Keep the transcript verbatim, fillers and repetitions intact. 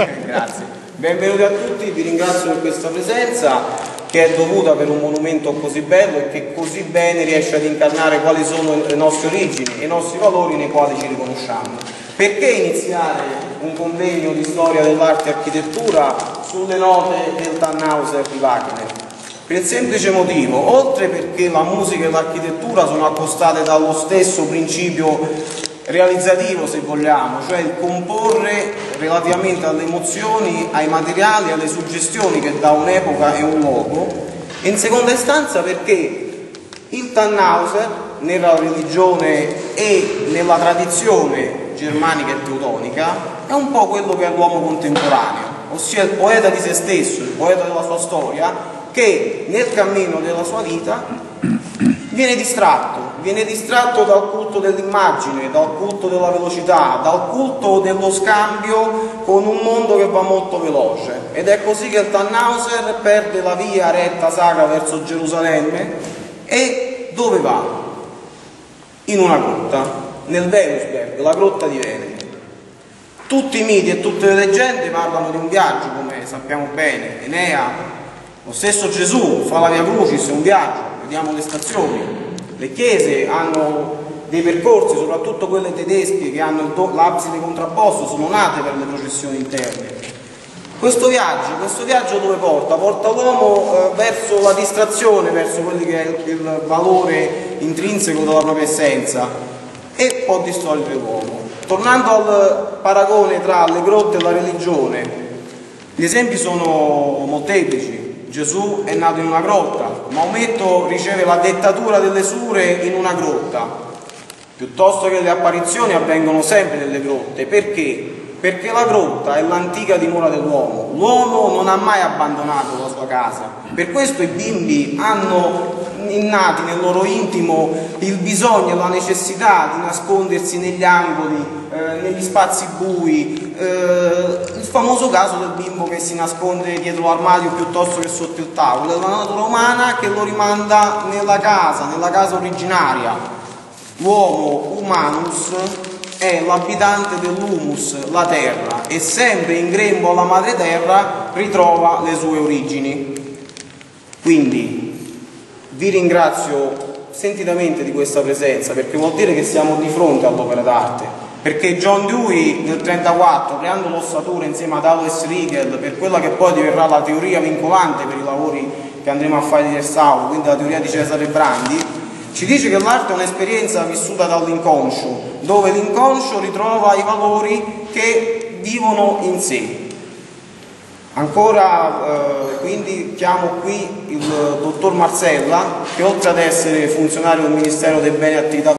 Grazie. Benvenuti a tutti, vi ringrazio per questa presenza che è dovuta per un monumento così bello e che così bene riesce ad incarnare quali sono le nostre origini e i nostri valori nei quali ci riconosciamo. Perché iniziare un convegno di storia dell'arte e architettura sulle note del Tannhäuser di Wagner? Per il semplice motivo, oltre perché la musica e l'architettura sono accostate dallo stesso principio realizzativo, se vogliamo, cioè il comporre relativamente alle emozioni, ai materiali, alle suggestioni che dà un'epoca e un luogo, e in seconda istanza perché il Tannhäuser nella religione e nella tradizione germanica e teutonica è un po' quello che è l'uomo contemporaneo, ossia il poeta di se stesso, il poeta della sua storia, che nel cammino della sua vita viene distratto, viene distratto dal culto dell'immagine, dal culto della velocità, dal culto dello scambio con un mondo che va molto veloce. Ed è così che il Tannhäuser perde la via retta sacra verso Gerusalemme e dove va? In una grotta, nel Venusberg, la grotta di Venere. Tutti i miti e tutte le leggende parlano di un viaggio, come sappiamo bene. Enea, lo stesso Gesù fa la Via Crucis, è un viaggio. Vediamo le stazioni, le chiese hanno dei percorsi, soprattutto quelle tedesche che hanno l'abside contrapposto, sono nate per le processioni interne. Questo viaggio, questo viaggio dove porta? Porta l'uomo eh, verso la distrazione, verso quello che è il valore intrinseco della propria essenza e può distogliere l'uomo. Tornando al paragone tra le grotte e la religione, gli esempi sono molteplici. Gesù è nato in una grotta, Maometto riceve la dettatura delle sure in una grotta, piuttosto che le apparizioni avvengono sempre nelle grotte. Perché? Perché la grotta è l'antica dimora dell'uomo, l'uomo non ha mai abbandonato la sua casa, per questo i bimbi hanno innati nel loro intimo il bisogno e la necessità di nascondersi negli angoli, eh, negli spazi bui, eh, il famoso caso del bimbo che si nasconde dietro l'armadio piuttosto che sotto il tavolo, è la natura umana che lo rimanda nella casa, nella casa originaria. L'uomo humanus è l'abitante dell'humus, la terra, e sempre in grembo alla madre terra ritrova le sue origini. Quindi vi ringrazio sentitamente di questa presenza, perché vuol dire che siamo di fronte all'opera d'arte, perché John Dewey nel trentaquattro, creando l'ossatura insieme ad Alois Riegel per quella che poi diverrà la teoria vincolante per i lavori che andremo a fare di restauro, quindi la teoria di Cesare Brandi, ci dice che l'arte è un'esperienza vissuta dall'inconscio, dove l'inconscio ritrova i valori che vivono in sé. Ancora, eh, quindi chiamo qui il dottor Marsella, che oltre ad essere funzionario del Ministero dei Beni e Attività